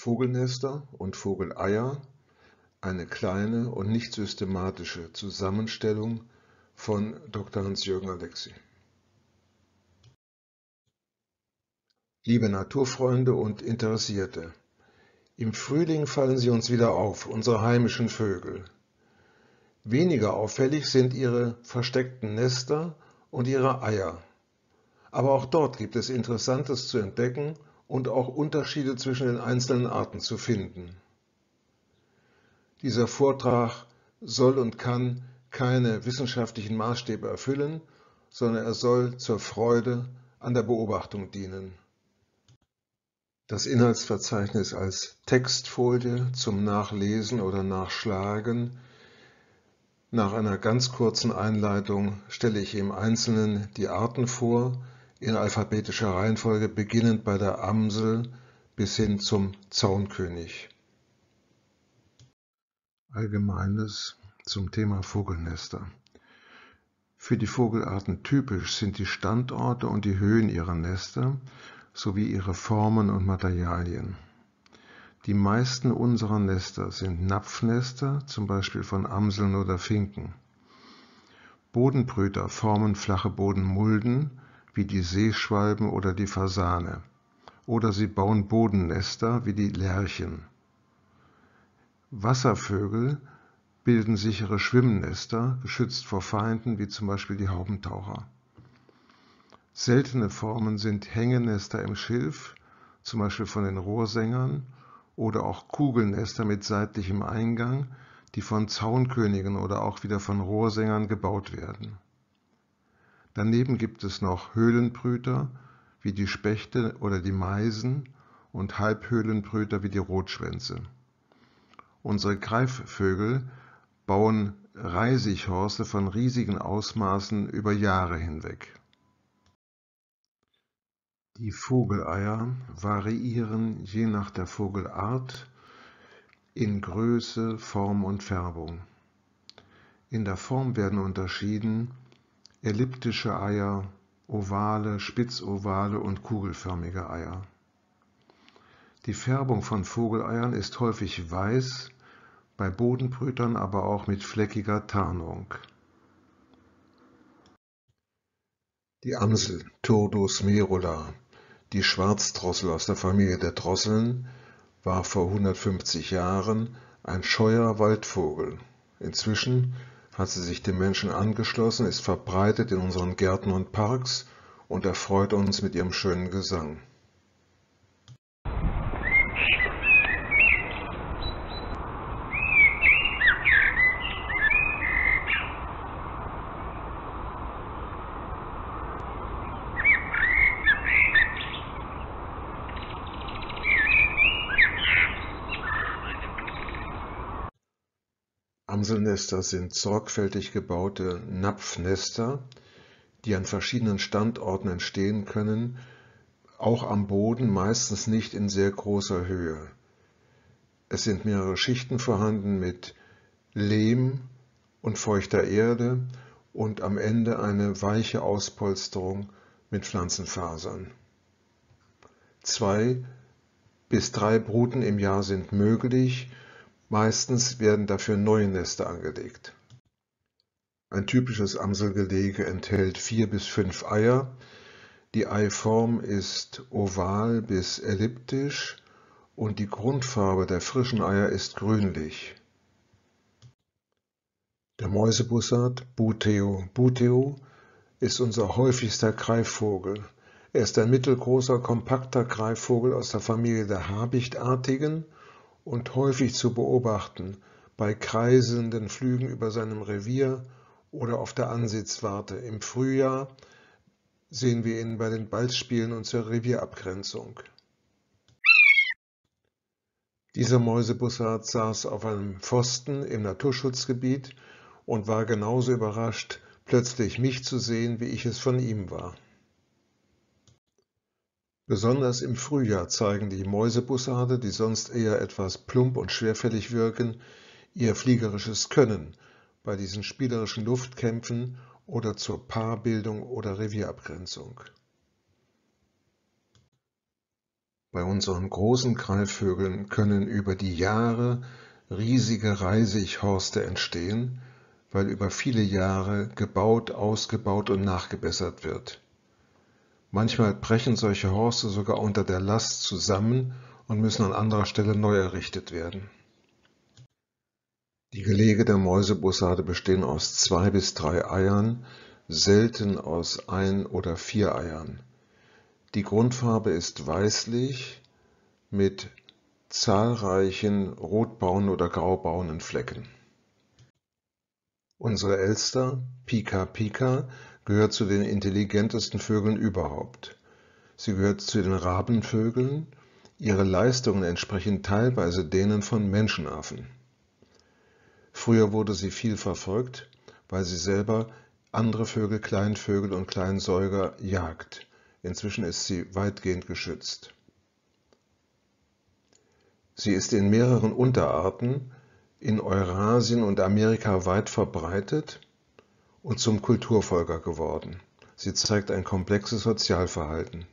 Vogelnester und Vogeleier, eine kleine und nicht systematische Zusammenstellung von Dr. Hans-Jürgen Alexy. Liebe Naturfreunde und Interessierte, im Frühling fallen sie uns wieder auf, unsere heimischen Vögel. Weniger auffällig sind ihre versteckten Nester und ihre Eier. Aber auch dort gibt es Interessantes zu entdecken und auch Unterschiede zwischen den einzelnen Arten zu finden. Dieser Vortrag soll und kann keine wissenschaftlichen Maßstäbe erfüllen, sondern er soll zur Freude an der Beobachtung dienen. Das Inhaltsverzeichnis als Textfolie zum Nachlesen oder Nachschlagen. Nach einer ganz kurzen Einleitung stelle ich im Einzelnen die Arten vor, in alphabetischer Reihenfolge, beginnend bei der Amsel bis hin zum Zaunkönig. Allgemeines zum Thema Vogelnester. Für die Vogelarten typisch sind die Standorte und die Höhen ihrer Nester sowie ihre Formen und Materialien. Die meisten unserer Nester sind Napfnester, zum Beispiel von Amseln oder Finken. Bodenbrüter formen flache Bodenmulden, wie die Seeschwalben oder die Fasane. Oder sie bauen Bodennester, wie die Lerchen. Wasservögel bilden sichere Schwimmnester, geschützt vor Feinden, wie zum Beispiel die Haubentaucher. Seltene Formen sind Hängenester im Schilf, zum Beispiel von den Rohrsängern, oder auch Kugelnester mit seitlichem Eingang, die von Zaunkönigen oder auch wieder von Rohrsängern gebaut werden. Daneben gibt es noch Höhlenbrüter, wie die Spechte oder die Meisen, und Halbhöhlenbrüter wie die Rotschwänze. Unsere Greifvögel bauen Reisighorste von riesigen Ausmaßen über Jahre hinweg. Die Vogeleier variieren je nach der Vogelart in Größe, Form und Färbung. In der Form werden unterschieden elliptische Eier, ovale, spitzovale und kugelförmige Eier. Die Färbung von Vogeleiern ist häufig weiß, bei Bodenbrütern aber auch mit fleckiger Tarnung. Die Amsel Turdus merula, die Schwarzdrossel aus der Familie der Drosseln, war vor 150 Jahren ein scheuer Waldvogel. Inzwischen hat sie sich dem Menschen angeschlossen, ist verbreitet in unseren Gärten und Parks und erfreut uns mit ihrem schönen Gesang. Amselnester sind sorgfältig gebaute Napfnester, die an verschiedenen Standorten entstehen können, auch am Boden, meistens nicht in sehr großer Höhe. Es sind mehrere Schichten vorhanden mit Lehm und feuchter Erde und am Ende eine weiche Auspolsterung mit Pflanzenfasern. 2 bis 3 Bruten im Jahr sind möglich. Meistens werden dafür neue Nester angelegt. Ein typisches Amselgelege enthält 4 bis 5 Eier. Die Eiform ist oval bis elliptisch und die Grundfarbe der frischen Eier ist grünlich. Der Mäusebussard Buteo buteo ist unser häufigster Greifvogel. Er ist ein mittelgroßer, kompakter Greifvogel aus der Familie der Habichtartigen und häufig zu beobachten bei kreiselnden Flügen über seinem Revier oder auf der Ansitzwarte. Im Frühjahr sehen wir ihn bei den Balzspielen und zur Revierabgrenzung. Dieser Mäusebussard saß auf einem Pfosten im Naturschutzgebiet und war genauso überrascht, plötzlich mich zu sehen, wie ich es von ihm war. Besonders im Frühjahr zeigen die Mäusebussarde, die sonst eher etwas plump und schwerfällig wirken, ihr fliegerisches Können bei diesen spielerischen Luftkämpfen oder zur Paarbildung oder Revierabgrenzung. Bei unseren großen Greifvögeln können über die Jahre riesige Reisighorste entstehen, weil über viele Jahre gebaut, ausgebaut und nachgebessert wird. Manchmal brechen solche Horste sogar unter der Last zusammen und müssen an anderer Stelle neu errichtet werden. Die Gelege der Mäusebussarde bestehen aus 2 bis 3 Eiern, selten aus 1 oder 4 Eiern. Die Grundfarbe ist weißlich mit zahlreichen rotbraunen oder graubraunen Flecken. Unsere Elster, Pica pica, gehört zu den intelligentesten Vögeln überhaupt. Sie gehört zu den Rabenvögeln. Ihre Leistungen entsprechen teilweise denen von Menschenaffen. Früher wurde sie viel verfolgt, weil sie selber andere Vögel, Kleinvögel und Kleinsäuger jagt. Inzwischen ist sie weitgehend geschützt. Sie ist in mehreren Unterarten in Eurasien und Amerika weit verbreitet und zum Kulturfolger geworden. Sie zeigt ein komplexes Sozialverhalten.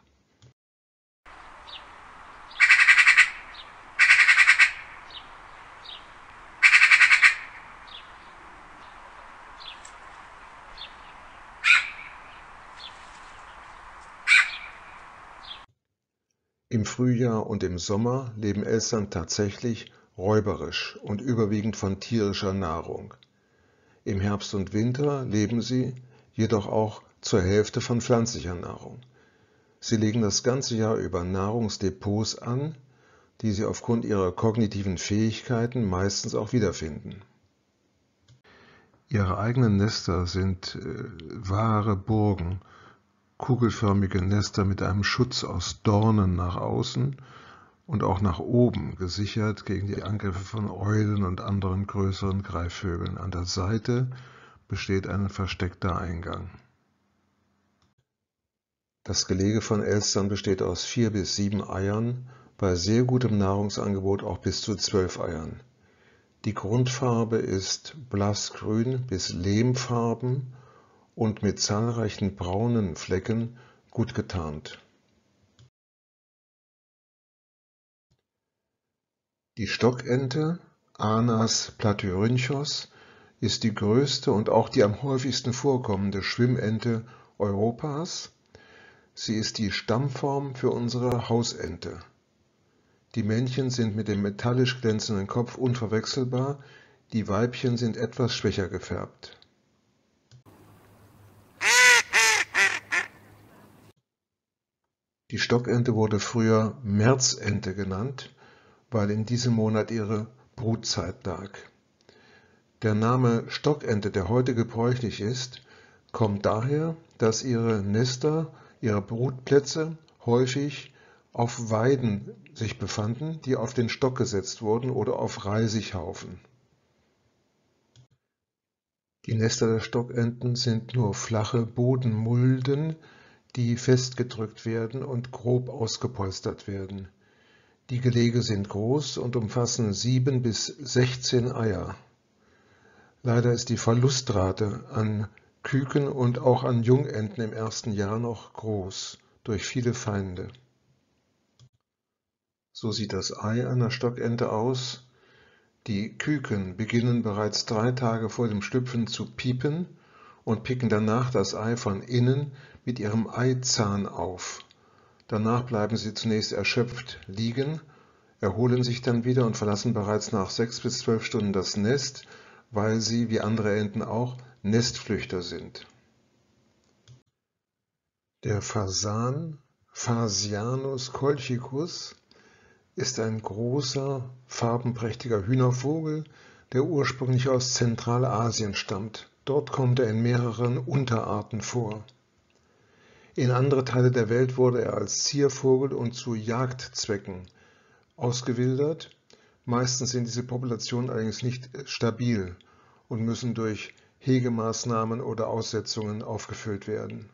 Im Frühjahr und im Sommer leben Elstern tatsächlich räuberisch und überwiegend von tierischer Nahrung. Im Herbst und Winter leben sie jedoch auch zur Hälfte von pflanzlicher Nahrung. Sie legen das ganze Jahr über Nahrungsdepots an, die sie aufgrund ihrer kognitiven Fähigkeiten meistens auch wiederfinden. Ihre eigenen Nester sind wahre Burgen, kugelförmige Nester mit einem Schutz aus Dornen nach außen und auch nach oben gesichert gegen die Angriffe von Eulen und anderen größeren Greifvögeln. An der Seite besteht ein versteckter Eingang. Das Gelege von Elstern besteht aus 4 bis 7 Eiern, bei sehr gutem Nahrungsangebot auch bis zu 12 Eiern. Die Grundfarbe ist blassgrün bis lehmfarben und mit zahlreichen braunen Flecken gut getarnt. Die Stockente (Anas platyrhynchos) ist die größte und auch die am häufigsten vorkommende Schwimmente Europas. Sie ist die Stammform für unsere Hausente. Die Männchen sind mit dem metallisch glänzenden Kopf unverwechselbar, die Weibchen sind etwas schwächer gefärbt. Die Stockente wurde früher Märzente genannt, weil in diesem Monat ihre Brutzeit lag. Der Name Stockente, der heute gebräuchlich ist, kommt daher, dass ihre Nester, ihre Brutplätze häufig auf Weiden sich befanden, die auf den Stock gesetzt wurden oder auf Reisighaufen. Die Nester der Stockenten sind nur flache Bodenmulden, die festgedrückt werden und grob ausgepolstert werden. Die Gelege sind groß und umfassen 7 bis 16 Eier. Leider ist die Verlustrate an Küken und auch an Jungenten im ersten Jahr noch groß, durch viele Feinde. So sieht das Ei einer Stockente aus. Die Küken beginnen bereits 3 Tage vor dem Schlüpfen zu piepen und picken danach das Ei von innen mit ihrem Eizahn auf. Danach bleiben sie zunächst erschöpft liegen, erholen sich dann wieder und verlassen bereits nach 6 bis 12 Stunden das Nest, weil sie, wie andere Enten auch, Nestflüchter sind. Der Fasan (Phasianus colchicus) ist ein großer, farbenprächtiger Hühnervogel, der ursprünglich aus Zentralasien stammt. Dort kommt er in mehreren Unterarten vor. In andere Teile der Welt wurde er als Ziervogel und zu Jagdzwecken ausgewildert. Meistens sind diese Populationen allerdings nicht stabil und müssen durch Hegemaßnahmen oder Aussetzungen aufgefüllt werden.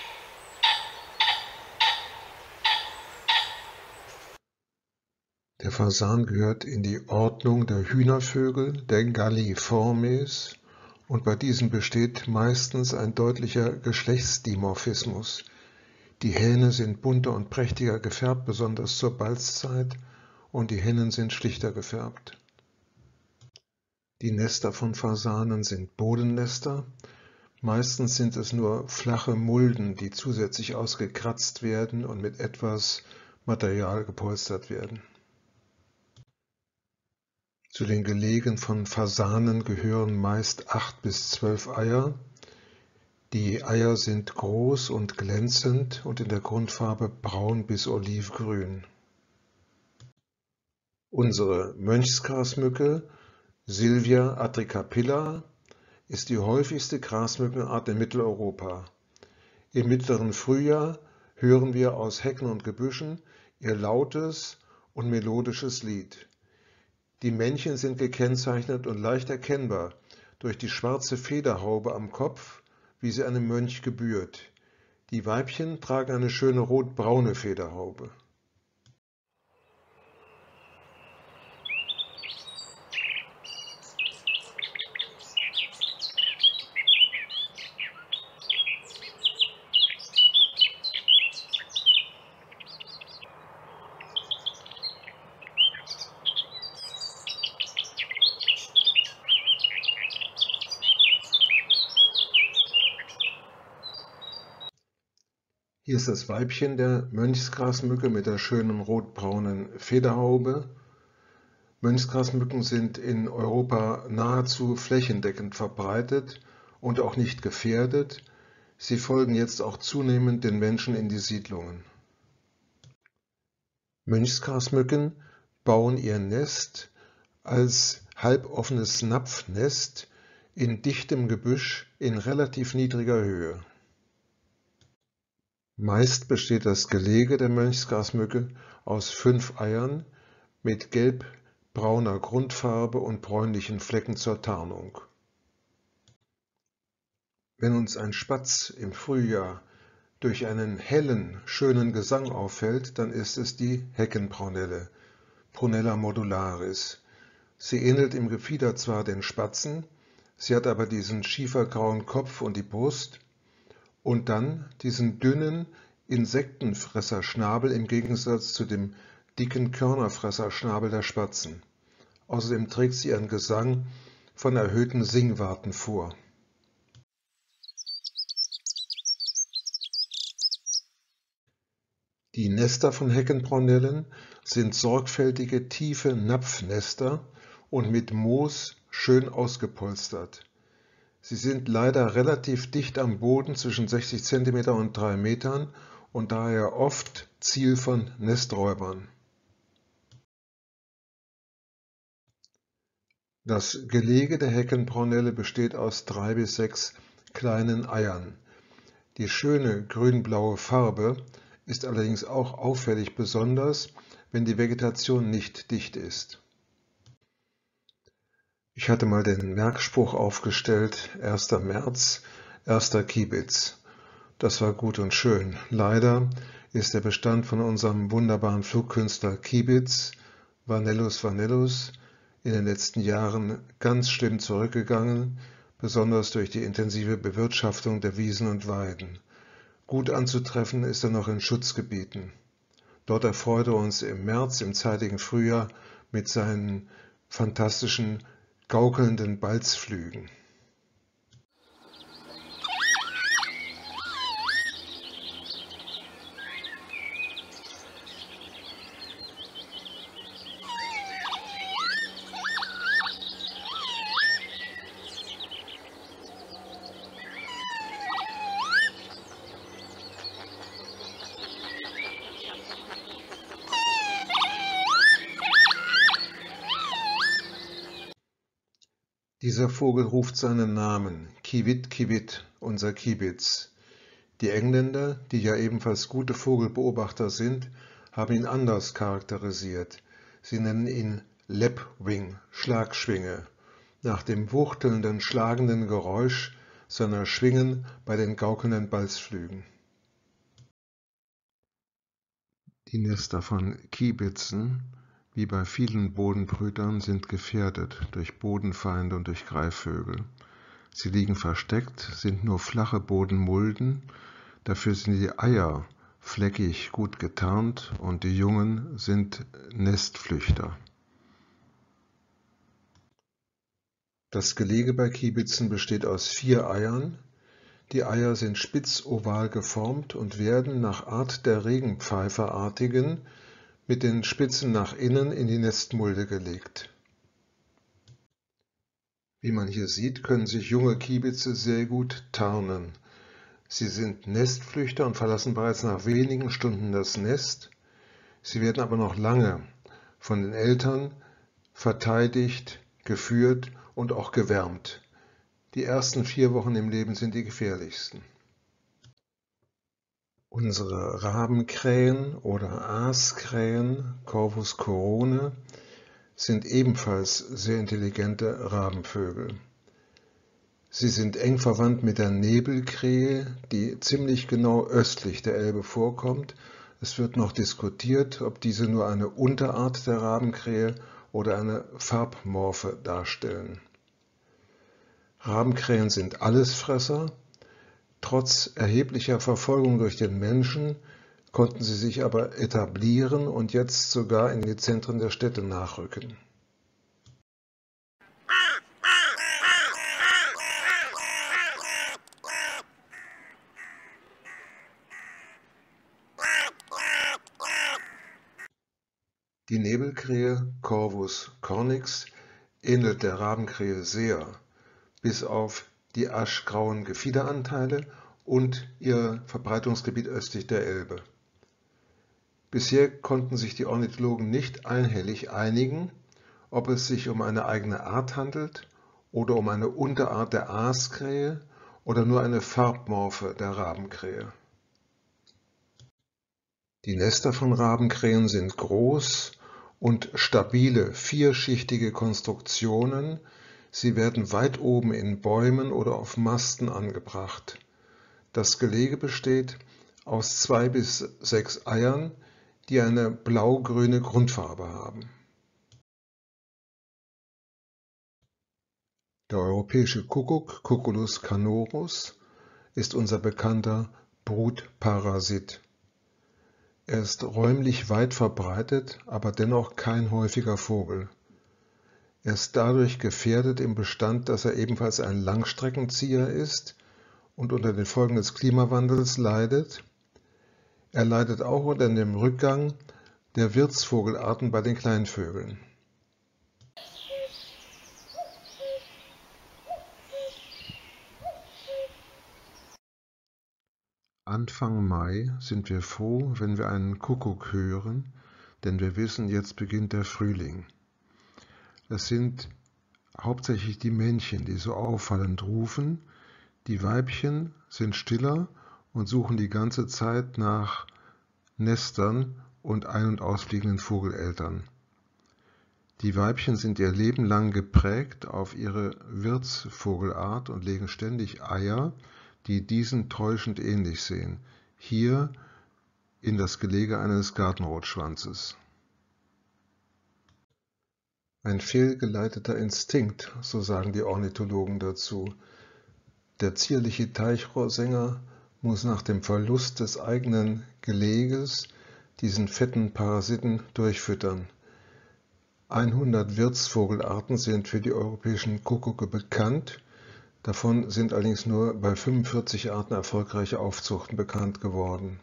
Der Fasan gehört in die Ordnung der Hühnervögel, der Galliformes, und bei diesen besteht meistens ein deutlicher Geschlechtsdimorphismus. Die Hähne sind bunter und prächtiger gefärbt, besonders zur Balzzeit, und die Hennen sind schlichter gefärbt. Die Nester von Fasanen sind Bodennester. Meistens sind es nur flache Mulden, die zusätzlich ausgekratzt werden und mit etwas Material gepolstert werden. Zu den Gelegen von Fasanen gehören meist 8 bis 12 Eier. Die Eier sind groß und glänzend und in der Grundfarbe braun bis olivgrün. Unsere Mönchsgrasmücke Sylvia atricapilla ist die häufigste Grasmückenart in Mitteleuropa. Im mittleren Frühjahr hören wir aus Hecken und Gebüschen ihr lautes und melodisches Lied. Die Männchen sind gekennzeichnet und leicht erkennbar durch die schwarze Federhaube am Kopf, wie sie einem Mönch gebührt. Die Weibchen tragen eine schöne rotbraune Federhaube. Hier ist das Weibchen der Mönchsgrasmücke mit der schönen rotbraunen Federhaube. Mönchsgrasmücken sind in Europa nahezu flächendeckend verbreitet und auch nicht gefährdet. Sie folgen jetzt auch zunehmend den Menschen in die Siedlungen. Mönchsgrasmücken bauen ihr Nest als halboffenes Napfnest in dichtem Gebüsch in relativ niedriger Höhe. Meist besteht das Gelege der Mönchsgrasmücke aus 5 Eiern mit gelbbrauner Grundfarbe und bräunlichen Flecken zur Tarnung. Wenn uns ein Spatz im Frühjahr durch einen hellen, schönen Gesang auffällt, dann ist es die Heckenprunelle, Prunella modularis. Sie ähnelt im Gefieder zwar den Spatzen, sie hat aber diesen schiefergrauen Kopf und die Brust und dann diesen dünnen Insektenfresserschnabel im Gegensatz zu dem dicken Körnerfresserschnabel der Spatzen. Außerdem trägt sie ihren Gesang von erhöhten Singwarten vor. Die Nester von Heckenprunellen sind sorgfältige, tiefe Napfnester und mit Moos schön ausgepolstert. Sie sind leider relativ dicht am Boden, zwischen 60 cm und 3 Metern, und daher oft Ziel von Nesträubern. Das Gelege der Heckenprunelle besteht aus 3 bis 6 kleinen Eiern. Die schöne grün-blaue Farbe ist allerdings auch auffällig, besonders wenn die Vegetation nicht dicht ist. Ich hatte mal den Merkspruch aufgestellt, 1. März, 1. Kiebitz. Das war gut und schön. Leider ist der Bestand von unserem wunderbaren Flugkünstler Kiebitz, Vanellus vanellus, in den letzten Jahren ganz schlimm zurückgegangen, besonders durch die intensive Bewirtschaftung der Wiesen und Weiden. Gut anzutreffen ist er noch in Schutzgebieten. Dort erfreut er uns im März, im zeitigen Frühjahr, mit seinen fantastischen, gaukelnden Balzflügen. Dieser Vogel ruft seinen Namen, Kiewit, Kiewit, unser Kiebitz. Die Engländer, die ja ebenfalls gute Vogelbeobachter sind, haben ihn anders charakterisiert. Sie nennen ihn Lapwing, Schlagschwinge, nach dem wuchtelnden, schlagenden Geräusch seiner Schwingen bei den gaukelnden Balzflügen. Die Nester von Kiebitzen wie bei vielen Bodenbrütern, sind gefährdet durch Bodenfeinde und durch Greifvögel. Sie liegen versteckt, sind nur flache Bodenmulden, dafür sind die Eier fleckig gut getarnt und die Jungen sind Nestflüchter. Das Gelege bei Kiebitzen besteht aus 4 Eiern. Die Eier sind spitz-oval geformt und werden nach Art der Regenpfeiferartigen mit den Spitzen nach innen in die Nestmulde gelegt. Wie man hier sieht, können sich junge Kiebitze sehr gut tarnen. Sie sind Nestflüchter und verlassen bereits nach wenigen Stunden das Nest. Sie werden aber noch lange von den Eltern verteidigt, geführt und auch gewärmt. Die ersten 4 Wochen im Leben sind die gefährlichsten. Unsere Rabenkrähen oder Aaskrähen, Corvus corone, sind ebenfalls sehr intelligente Rabenvögel. Sie sind eng verwandt mit der Nebelkrähe, die ziemlich genau östlich der Elbe vorkommt. Es wird noch diskutiert, ob diese nur eine Unterart der Rabenkrähe oder eine Farbmorphe darstellen. Rabenkrähen sind Allesfresser. Trotz erheblicher Verfolgung durch den Menschen konnten sie sich aber etablieren und jetzt sogar in die Zentren der Städte nachrücken. Die Nebelkrähe Corvus cornix ähnelt der Rabenkrähe sehr, bis auf die aschgrauen Gefiederanteile und ihr Verbreitungsgebiet östlich der Elbe. Bisher konnten sich die Ornithologen nicht einhellig einigen, ob es sich um eine eigene Art handelt oder um eine Unterart der Aaskrähe oder nur eine Farbmorphe der Rabenkrähe. Die Nester von Rabenkrähen sind groß und stabile, vierschichtige Konstruktionen. Sie werden weit oben in Bäumen oder auf Masten angebracht. Das Gelege besteht aus 2 bis 6 Eiern, die eine blau-grüne Grundfarbe haben. Der europäische Kuckuck, Cuculus canorus, ist unser bekannter Brutparasit. Er ist räumlich weit verbreitet, aber dennoch kein häufiger Vogel. Er ist dadurch gefährdet im Bestand, dass er ebenfalls ein Langstreckenzieher ist und unter den Folgen des Klimawandels leidet. Er leidet auch unter dem Rückgang der Wirtsvogelarten bei den Kleinvögeln. Anfang Mai sind wir froh, wenn wir einen Kuckuck hören, denn wir wissen, jetzt beginnt der Frühling. Es sind hauptsächlich die Männchen, die so auffallend rufen. Die Weibchen sind stiller und suchen die ganze Zeit nach Nestern und ein- und ausfliegenden Vogeleltern. Die Weibchen sind ihr Leben lang geprägt auf ihre Wirtsvogelart und legen ständig Eier, die diesen täuschend ähnlich sehen, hier in das Gelege eines Gartenrotschwanzes. Ein fehlgeleiteter Instinkt, so sagen die Ornithologen dazu. Der zierliche Teichrohrsänger muss nach dem Verlust des eigenen Geleges diesen fetten Parasiten durchfüttern. 100 Wirtsvogelarten sind für die europäischen Kuckucke bekannt. Davon sind allerdings nur bei 45 Arten erfolgreiche Aufzuchten bekannt geworden.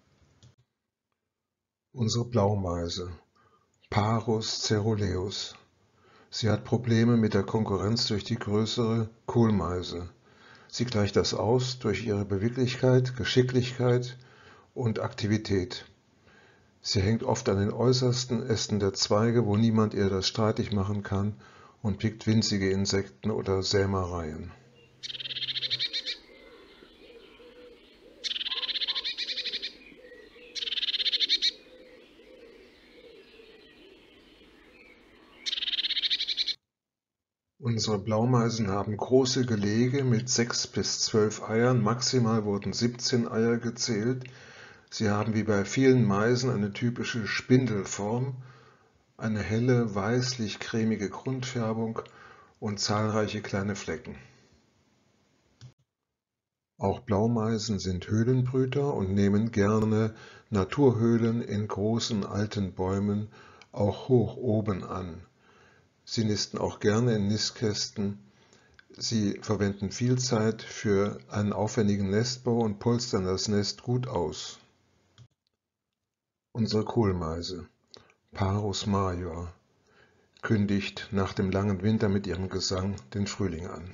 Unsere Blaumeise, Parus caeruleus. Sie hat Probleme mit der Konkurrenz durch die größere Kohlmeise. Sie gleicht das aus durch ihre Beweglichkeit, Geschicklichkeit und Aktivität. Sie hängt oft an den äußersten Ästen der Zweige, wo niemand ihr das streitig machen kann, und pickt winzige Insekten oder Sämereien. Unsere Blaumeisen haben große Gelege mit 6 bis 12 Eiern, maximal wurden 17 Eier gezählt. Sie haben wie bei vielen Meisen eine typische Spindelform eine helle, weißlich-cremige Grundfärbung und zahlreiche kleine Flecken. Auch Blaumeisen sind Höhlenbrüter und nehmen gerne Naturhöhlen in großen alten Bäumen, auch hoch oben an. Sie nisten auch gerne in Nistkästen. Sie verwenden viel Zeit für einen aufwendigen Nestbau und polstern das Nest gut aus. Unsere Kohlmeise, Parus major, kündigt nach dem langen Winter mit ihrem Gesang den Frühling an.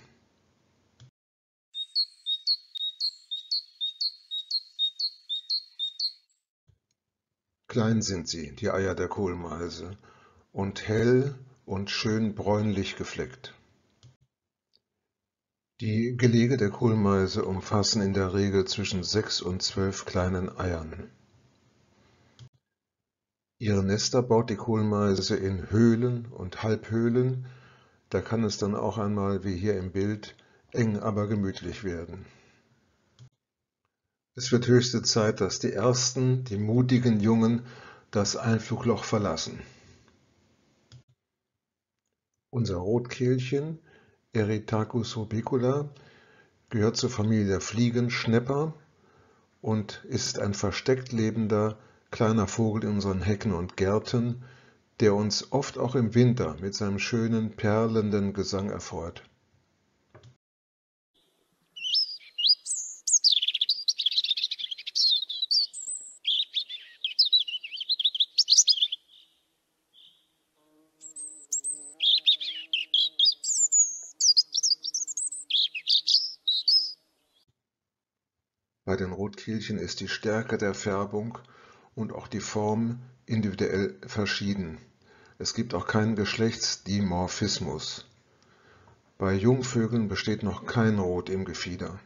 Klein sind sie, die Eier der Kohlmeise, und hell und schön bräunlich gefleckt. Die Gelege der Kohlmeise umfassen in der Regel zwischen 6 und 12 kleinen Eiern. Ihre Nester baut die Kohlmeise in Höhlen und Halbhöhlen, da kann es dann auch einmal, wie hier im Bild, eng aber gemütlich werden. Es wird höchste Zeit, dass die ersten, die mutigen Jungen, das Einflugloch verlassen. Unser Rotkehlchen, Erytacus rubicula, gehört zur Familie der Fliegenschnäpper und ist ein versteckt lebender kleiner Vogel in unseren Hecken und Gärten, der uns oft auch im Winter mit seinem schönen, perlenden Gesang erfreut. Bei den Rotkehlchen ist die Stärke der Färbung und auch die Form individuell verschieden. Es gibt auch keinen Geschlechtsdimorphismus. Bei Jungvögeln besteht noch kein Rot im Gefieder.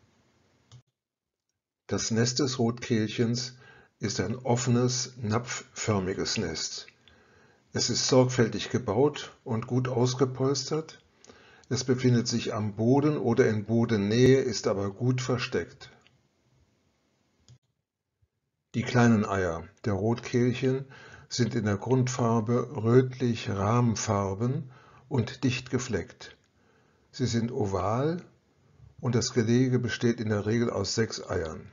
Das Nest des Rotkehlchens ist ein offenes, napfförmiges Nest. Es ist sorgfältig gebaut und gut ausgepolstert. Es befindet sich am Boden oder in Bodennähe, ist aber gut versteckt. Die kleinen Eier der Rotkehlchen sind in der Grundfarbe rötlich-rahmfarben und dicht gefleckt. Sie sind oval und das Gelege besteht in der Regel aus 6 Eiern.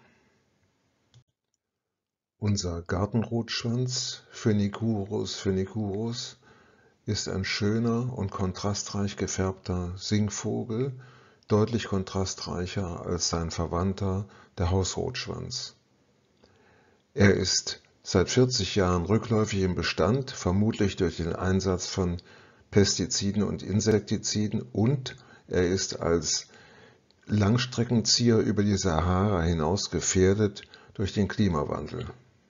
Unser Gartenrotschwanz Phoenicurus phoenicurus ist ein schöner und kontrastreich gefärbter Singvogel, deutlich kontrastreicher als sein Verwandter, der Hausrotschwanz. Er ist seit 40 Jahren rückläufig im Bestand, vermutlich durch den Einsatz von Pestiziden und Insektiziden, und er ist als Langstreckenzieher über die Sahara hinaus gefährdet durch den Klimawandel.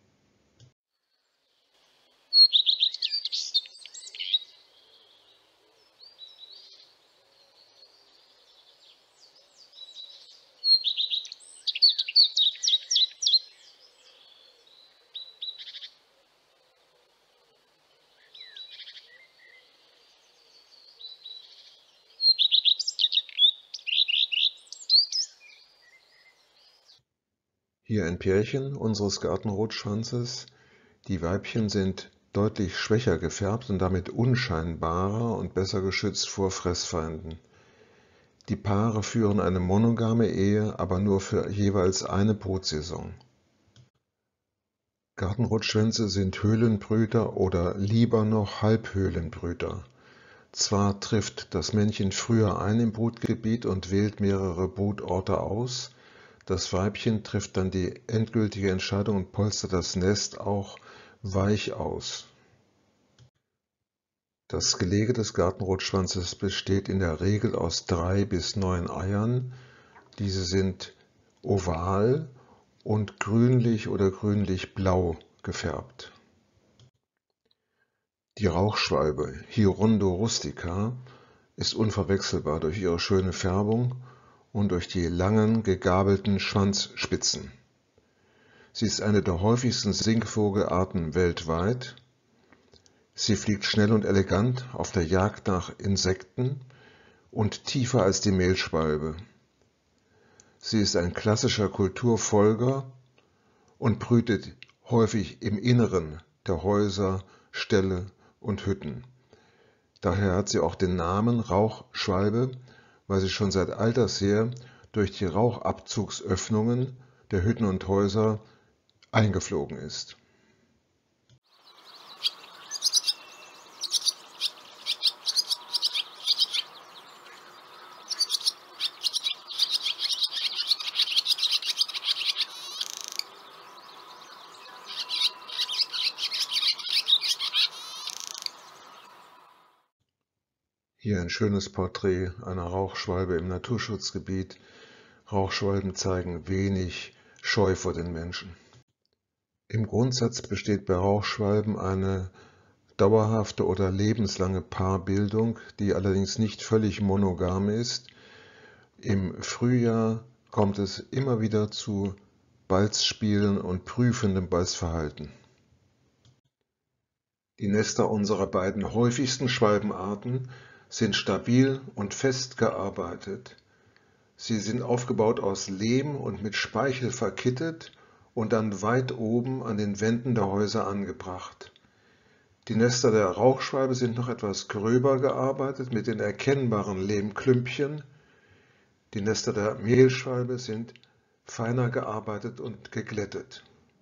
Hier ein Pärchen unseres Gartenrotschwanzes. Die Weibchen sind deutlich schwächer gefärbt und damit unscheinbarer und besser geschützt vor Fressfeinden. Die Paare führen eine monogame Ehe, aber nur für jeweils eine Brutsaison. Gartenrotschwänze sind Höhlenbrüter oder lieber noch Halbhöhlenbrüter. Zwar trifft das Männchen früher ein im Brutgebiet und wählt mehrere Brutorte aus, das Weibchen trifft dann die endgültige Entscheidung und polstert das Nest auch weich aus. Das Gelege des Gartenrotschwanzes besteht in der Regel aus 3 bis 9 Eiern. Diese sind oval und grünlich oder grünlich-blau gefärbt. Die Rauchschwalbe Hirundo rustica ist unverwechselbar durch ihre schöne Färbung und durch die langen, gegabelten Schwanzspitzen. Sie ist eine der häufigsten Singvogelarten weltweit. Sie fliegt schnell und elegant auf der Jagd nach Insekten und tiefer als die Mehlschwalbe. Sie ist ein klassischer Kulturfolger und brütet häufig im Inneren der Häuser, Ställe und Hütten. Daher hat sie auch den Namen Rauchschwalbe, weil sie schon seit alters her durch die Rauchabzugsöffnungen der Hütten und Häuser eingeflogen ist. Hier ein schönes Porträt einer Rauchschwalbe im Naturschutzgebiet. Rauchschwalben zeigen wenig Scheu vor den Menschen. Im Grundsatz besteht bei Rauchschwalben eine dauerhafte oder lebenslange Paarbildung, die allerdings nicht völlig monogam ist. Im Frühjahr kommt es immer wieder zu Balzspielen und prüfendem Balzverhalten. Die Nester unserer beiden häufigsten Schwalbenarten sind stabil und fest gearbeitet. Sie sind aufgebaut aus Lehm und mit Speichel verkittet und dann weit oben an den Wänden der Häuser angebracht. Die Nester der Rauchschwalbe sind noch etwas gröber gearbeitet mit den erkennbaren Lehmklümpchen. Die Nester der Mehlschwalbe sind feiner gearbeitet und geglättet.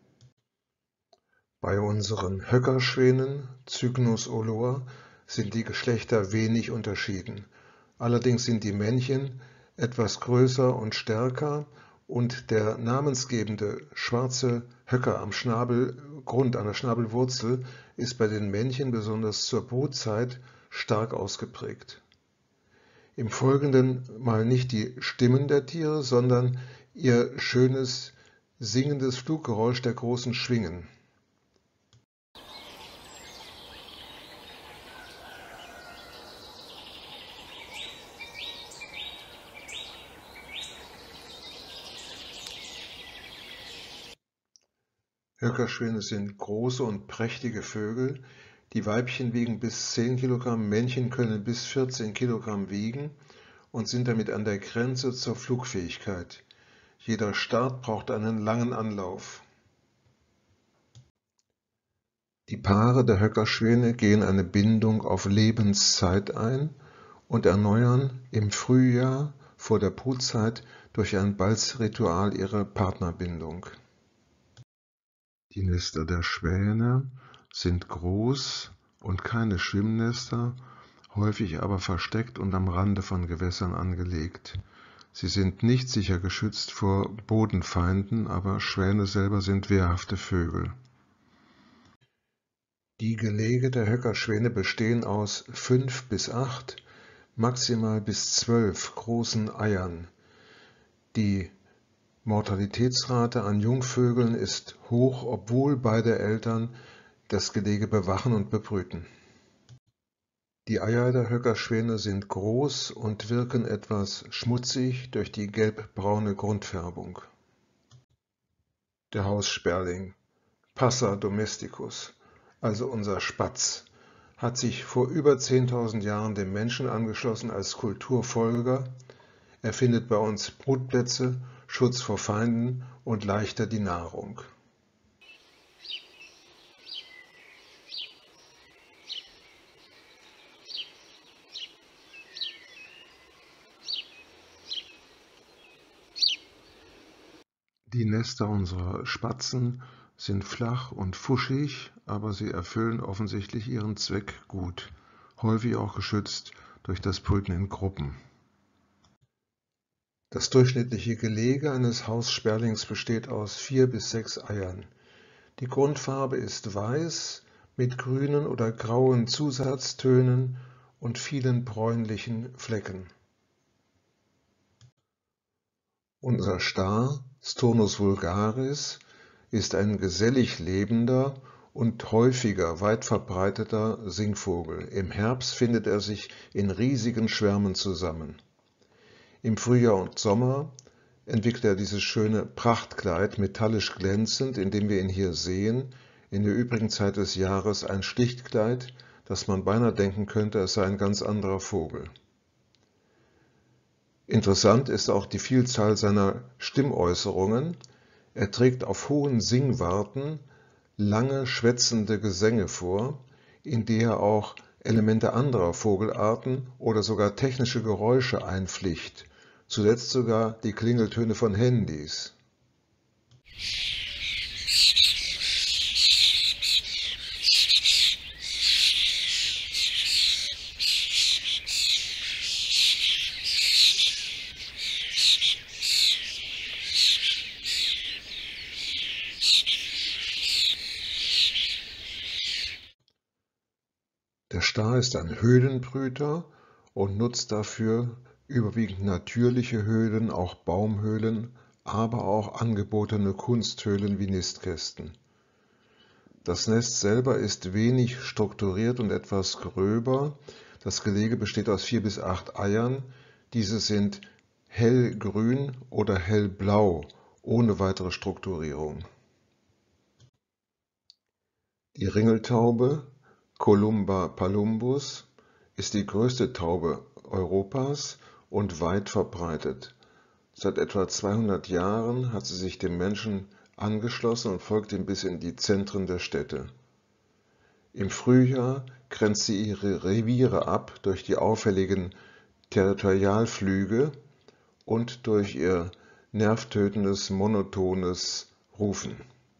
Bei unseren Höckerschwänen, Cygnus olor, sind die Geschlechter wenig unterschieden. Allerdings sind die Männchen etwas größer und stärker und der namensgebende schwarze Höcker am Schnabelgrund, an der Schnabelwurzel, ist bei den Männchen besonders zur Brutzeit stark ausgeprägt. Im Folgenden mal nicht die Stimmen der Tiere, sondern ihr schönes singendes Fluggeräusch der großen Schwingen. Höckerschwäne sind große und prächtige Vögel. Die Weibchen wiegen bis 10 Kilogramm, Männchen können bis 14 Kilogramm wiegen und sind damit an der Grenze zur Flugfähigkeit. Jeder Start braucht einen langen Anlauf. Die Paare der Höckerschwäne gehen eine Bindung auf Lebenszeit ein und erneuern im Frühjahr vor der Brutzeit durch ein Balzritual ihre Partnerbindung. Die Nester der Schwäne sind groß und keine Schwimmnester, häufig aber versteckt und am Rande von Gewässern angelegt. Sie sind nicht sicher geschützt vor Bodenfeinden, aber Schwäne selber sind wehrhafte Vögel. Die Gelege der Höckerschwäne bestehen aus 5 bis 8, maximal bis 12 großen Eiern. Die Mortalitätsrate an Jungvögeln ist hoch, obwohl beide Eltern das Gelege bewachen und bebrüten. Die Eier der Höckerschwäne sind groß und wirken etwas schmutzig durch die gelbbraune Grundfärbung. Der Haussperling, Passer domesticus, also unser Spatz, hat sich vor über 10.000 Jahren dem Menschen angeschlossen als Kulturfolger. Er findet bei uns Brutplätze, Schutz vor Feinden und leichter die Nahrung. Die Nester unserer Spatzen sind flach und fuschig, aber sie erfüllen offensichtlich ihren Zweck gut, häufig auch geschützt durch das Brüten in Gruppen. Das durchschnittliche Gelege eines Haussperlings besteht aus 4 bis 6 Eiern. Die Grundfarbe ist weiß mit grünen oder grauen Zusatztönen und vielen bräunlichen Flecken. Unser Star, Sturnus vulgaris, ist ein gesellig lebender und häufiger weit verbreiteter Singvogel. Im Herbst findet er sich in riesigen Schwärmen zusammen. Im Frühjahr und Sommer entwickelt er dieses schöne Prachtkleid, metallisch glänzend, in dem wir ihn hier sehen, in der übrigen Zeit des Jahres ein Schlichtkleid, dass man beinahe denken könnte, es sei ein ganz anderer Vogel. Interessant ist auch die Vielzahl seiner Stimmäußerungen. Er trägt auf hohen Singwarten lange schwätzende Gesänge vor, in die er auch Elemente anderer Vogelarten oder sogar technische Geräusche einpflicht, zuletzt sogar die Klingeltöne von Handys. Der Star ist ein Höhlenbrüter und nutzt dafür überwiegend natürliche Höhlen, auch Baumhöhlen, aber auch angebotene Kunsthöhlen wie Nistkästen. Das Nest selber ist wenig strukturiert und etwas gröber. Das Gelege besteht aus 4 bis 8 Eiern. Diese sind hellgrün oder hellblau, ohne weitere Strukturierung. Die Ringeltaube Columba palumbus ist die größte Taube Europas und weit verbreitet. Seit etwa 200 Jahren hat sie sich dem Menschen angeschlossen und folgt ihm bis in die Zentren der Städte. Im Frühjahr grenzt sie ihre Reviere ab durch die auffälligen Territorialflüge und durch ihr nervtötendes, monotones Rufen.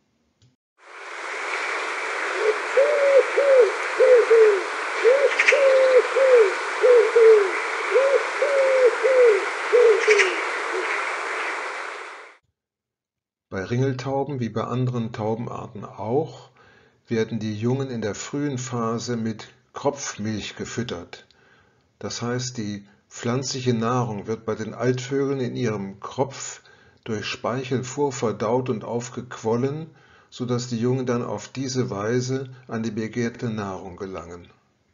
Bei Ringeltauben wie bei anderen Taubenarten auch werden die Jungen in der frühen Phase mit Kropfmilch gefüttert. Das heißt, die pflanzliche Nahrung wird bei den Altvögeln in ihrem Kropf durch Speichel vorverdaut und aufgequollen, sodass die Jungen dann auf diese Weise an die begehrte Nahrung gelangen.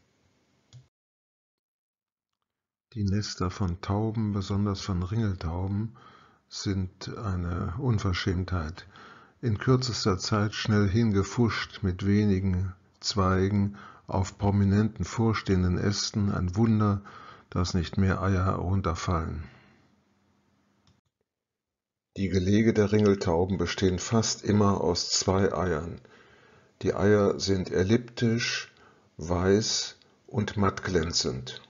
Die Nester von Tauben, besonders von Ringeltauben, sind eine Unverschämtheit. In kürzester Zeit schnell hingefuscht mit wenigen Zweigen auf prominenten vorstehenden Ästen, ein Wunder, dass nicht mehr Eier herunterfallen. Die Gelege der Ringeltauben bestehen fast immer aus 2 Eiern. Die Eier sind elliptisch, weiß und mattglänzend.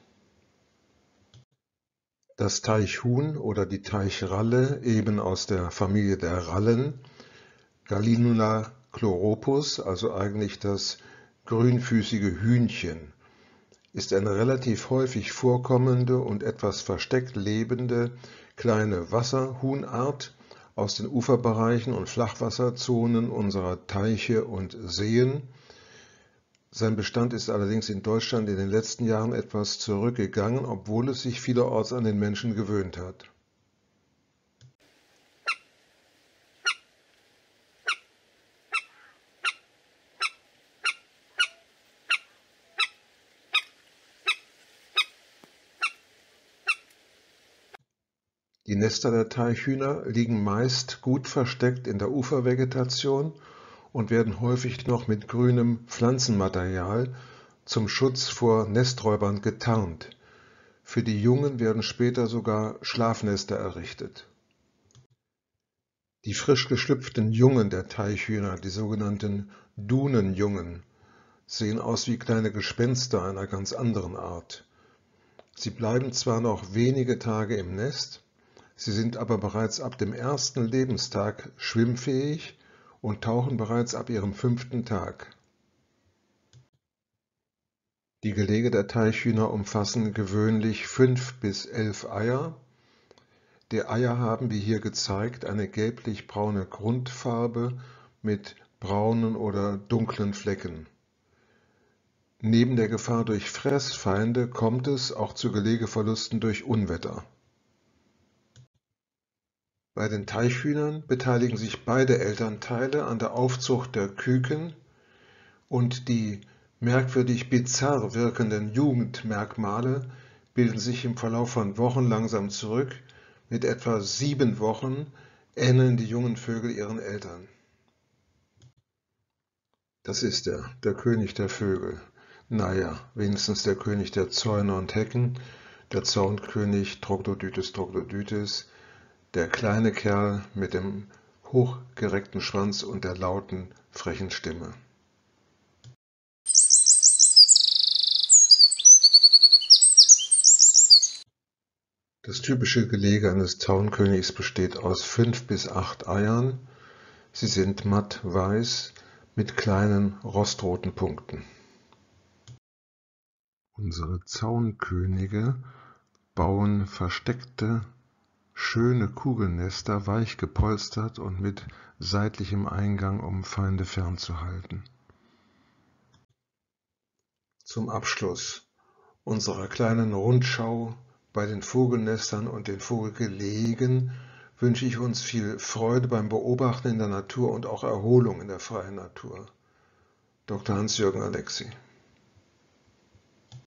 Das Teichhuhn oder die Teichralle, eben aus der Familie der Rallen, Gallinula chloropus, also eigentlich das grünfüßige Hühnchen, ist eine relativ häufig vorkommende und etwas versteckt lebende kleine Wasserhuhnart aus den Uferbereichen und Flachwasserzonen unserer Teiche und Seen. Sein Bestand ist allerdings in Deutschland in den letzten Jahren etwas zurückgegangen, obwohl es sich vielerorts an den Menschen gewöhnt hat. Die Nester der Teichhühner liegen meist gut versteckt in der Ufervegetation und werden häufig noch mit grünem Pflanzenmaterial zum Schutz vor Nesträubern getarnt. Für die Jungen werden später sogar Schlafnester errichtet. Die frisch geschlüpften Jungen der Teichhühner, die sogenannten Dunenjungen, sehen aus wie kleine Gespenster einer ganz anderen Art. Sie bleiben zwar noch wenige Tage im Nest, sie sind aber bereits ab dem ersten Lebenstag schwimmfähig und tauchen bereits ab ihrem 5. Tag. Die Gelege der Teichhühner umfassen gewöhnlich 5 bis 11 Eier. Die Eier haben, wie hier gezeigt, eine gelblich-braune Grundfarbe mit braunen oder dunklen Flecken. Neben der Gefahr durch Fressfeinde kommt es auch zu Gelegeverlusten durch Unwetter. Bei den Teichhühnern beteiligen sich beide Elternteile an der Aufzucht der Küken und die merkwürdig bizarr wirkenden Jugendmerkmale bilden sich im Verlauf von Wochen langsam zurück. Mit etwa 7 Wochen ähneln die jungen Vögel ihren Eltern. Das ist er, der König der Vögel. Naja, wenigstens der König der Zäune und Hecken, der Zaunkönig Troglodytes troglodytes, der kleine Kerl mit dem hochgereckten Schwanz und der lauten, frechen Stimme. Das typische Gelege eines Zaunkönigs besteht aus 5 bis 8 Eiern. Sie sind matt weiß mit kleinen rostroten Punkten. Unsere Zaunkönige bauen versteckte, schöne Kugelnester, weich gepolstert und mit seitlichem Eingang, um Feinde fernzuhalten. Zum Abschluss unserer kleinen Rundschau bei den Vogelnestern und den Vogelgelegen wünsche ich uns viel Freude beim Beobachten in der Natur und auch Erholung in der freien Natur. Dr. Hans-Jürgen Alexi.